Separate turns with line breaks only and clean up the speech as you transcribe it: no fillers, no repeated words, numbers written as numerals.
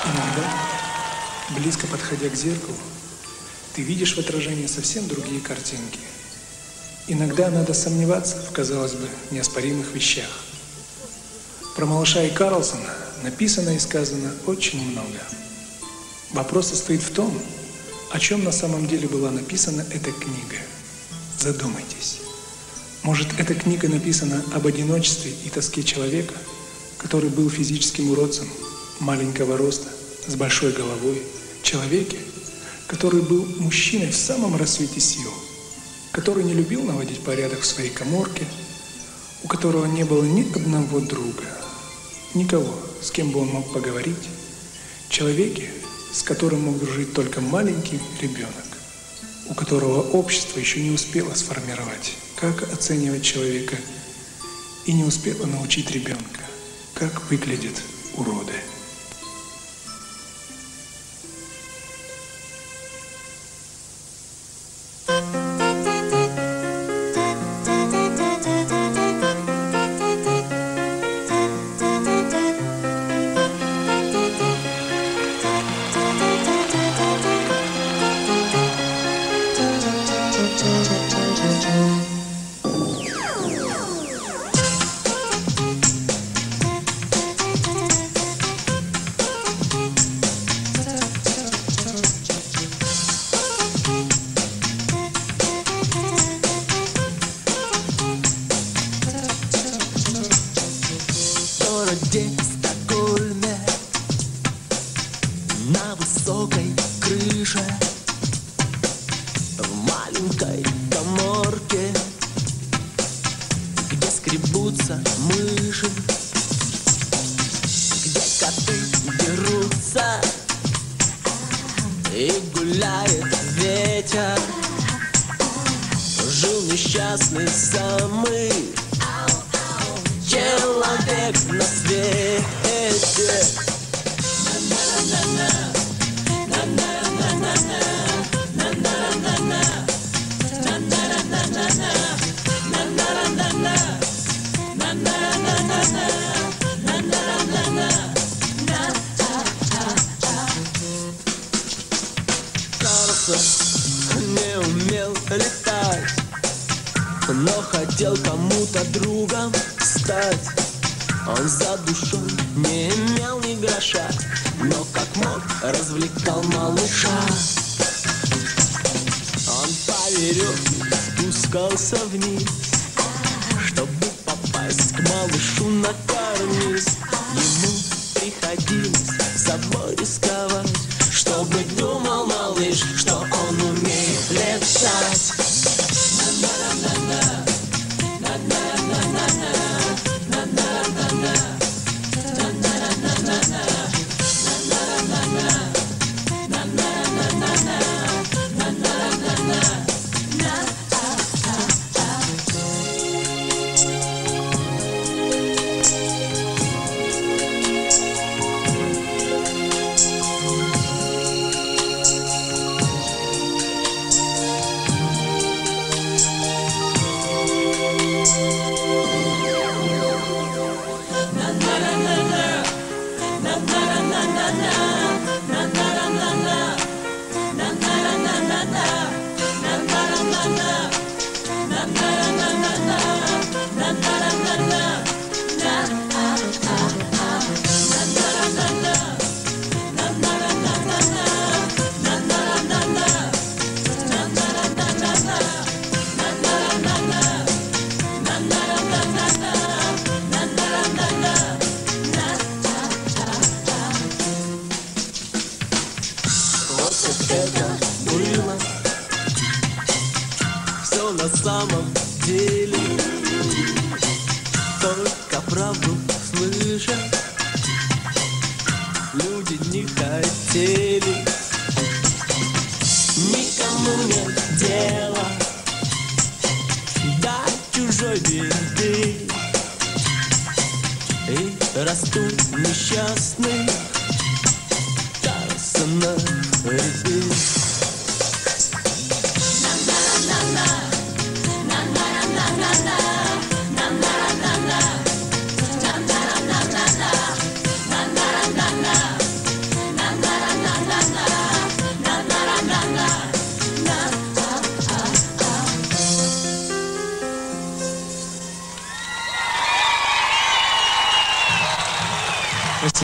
Иногда, близко подходя к зеркалу, ты видишь в отражении совсем другие картинки. Иногда надо сомневаться в, казалось бы, неоспоримых вещах. Про малыша и Карлсона написано и сказано очень много. Вопрос состоит в том, о чем на самом деле была написана эта книга. Задумайтесь. Может, эта книга написана об одиночестве и тоске человека, который был физическим уродцем, маленького роста, с большой головой, человеке, который был мужчиной в самом расцвете сил, который не любил наводить порядок в своей каморке, у которого не было ни одного друга, никого, с кем бы он мог поговорить, человеке, с которым мог дружить только маленький ребенок, у которого общество еще не успело сформировать, как оценивать человека, и не успело научить ребенка, как выглядят уроды.
городе Стокгольме, на высокой крыше, в маленькой каморке, где скребутся мыши, где коты дерутся и гуляет ветер. Жил несчастный самый человек на свете. Карлсон не умел летать, но хотел кому-то другом стать. Он за душой не имел ни гроша, но как мог развлекал малыша. Он по веревке спускался вниз, чтобы попасть к малышу на карниз. Ему приходилось собой рисковать, чтобы думал малыш, что он умеет летать. Это было все на самом деле, только правду слышать люди не хотели. Никому нет дела до чужой беды, и растут несчастные